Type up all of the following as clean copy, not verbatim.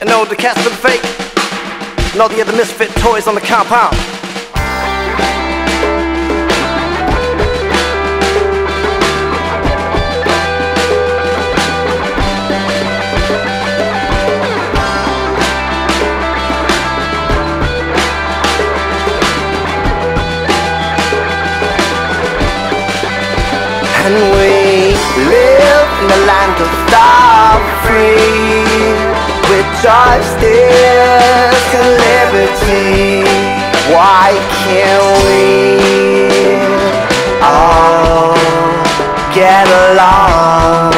and all the cats been fake, and all the other misfit toys on the compound. And we live in the land of starve-free, with justice and liberty. Why can't we all get along?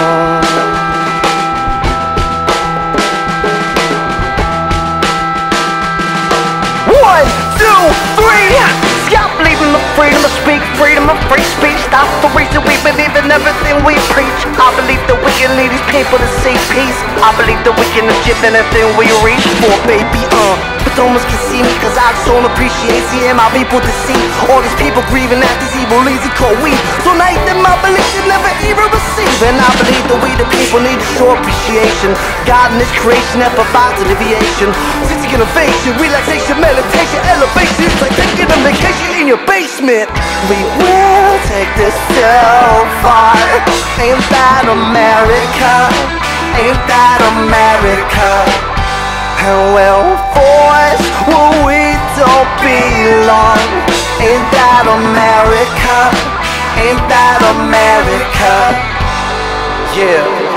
One, two, three. Stop believing the freedom to speak, freedom of free speech. That's the reason we believe in everything we preach. I believe that we can lead these people to see peace. I believe that we can achieve anything we reach for, baby. But almost can see me, cause I just don't appreciate seeing my people deceive. All these people grieving at these evil leads and cold weed. So night that my belief should never even receive. And I believe that we the people need to show appreciation. God in His creation that provides a deviation. Sixty innovation, relaxation, meditation, elevation. It's like taking a vacation in your basement. We will take this so far. Ain't that America? Ain't that America? And we'll force where we don't belong. Ain't that America? Ain't that America? Yeah.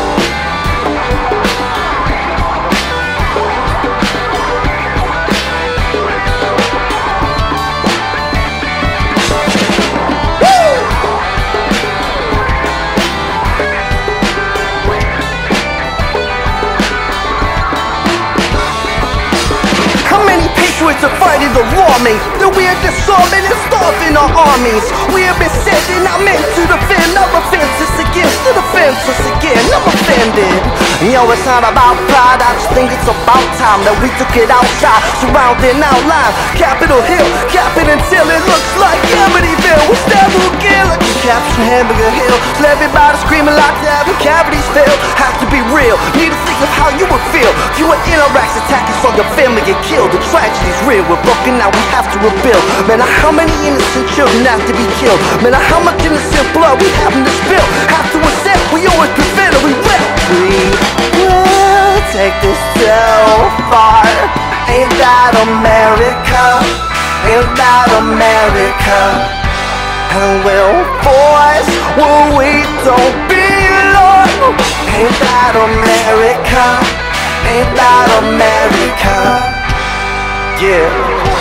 To fighting the warming, that we are disarming and starving our armies. We have been sending our men to defend our offenses against the defenseless again. I'm offended. Yo, it's not about pride, I just think it's about time that we took it outside, surrounding our line. Capitol Hill, capping until it looks like Amityville. We'll stab again like we captured Hamburger Hill. So everybody screaming like the having cavities fail. Have to be real, need to think of how you would feel if you were in Iraq's attack and saw your family get killed. The tragedy's real, we're broken now, we have to rebuild. Man, how many innocent children have to be killed? Man, how much innocent blood we having to spill? Have to accept, we always prevent it, we will. We will take this so far. Ain't that America? Ain't that America? And we'll force where we don't belong. Ain't that America? Ain't that America? Yeah.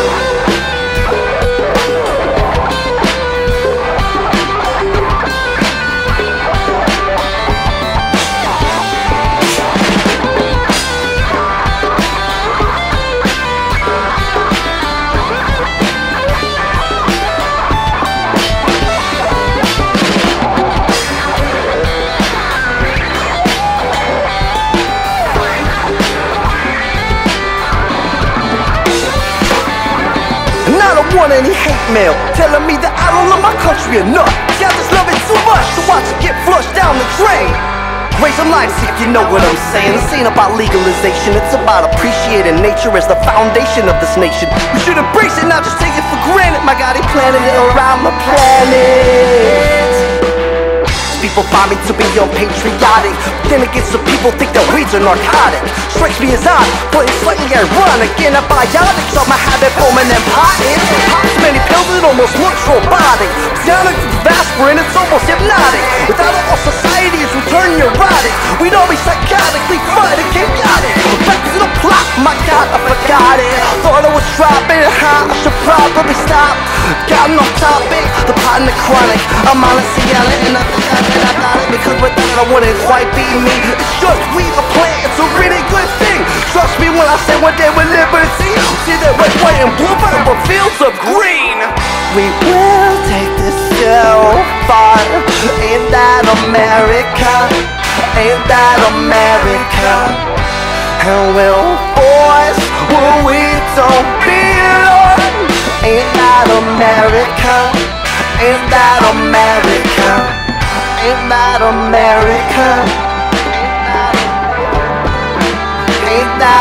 Want any hate mail telling me that I don't love my country enough. See, I just love it too much to watch it get flushed down the drain. Raise some lights if you know what I'm saying. This ain't about legalization, it's about appreciating nature as the foundation of this nation. We should embrace it, not just take it for granted. My God, He planted it around the planet. People find me to be unpatriotic, but then again some people think that weed's a narcotic. Strikes me as odd, but it's slightly ironic. Antibiotics are my habit forming empires. Pop so many pills it almost looks robotic. Psionic to aspirin, it's almost hypnotic. Without it, our society is returning neurotic. We'd all be psychotically fighting chaotic. Back to the plot, my God, I forgot it. Thought I was dropping high, I should probably stop. Got no topic, the pot and the chronic. I'm honestly yelling and nothing I got it, because without it wouldn't quite be me. It's just we a plant, it's a really good thing. Trust me when I say one day with liberty, see that red, white, and blue forever fields of green. We will take this so far. Ain't that America? Ain't that America? And we'll force where we don't belong. Ain't that America? Ain't that America? Ain't that America? Ain't that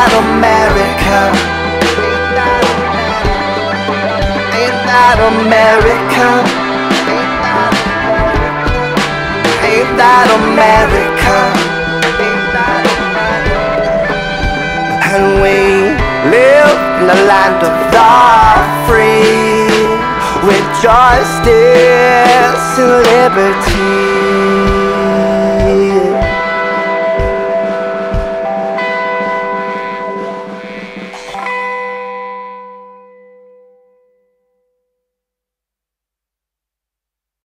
America? Ain't that America? And we live in the land of the free, with justice and liberty.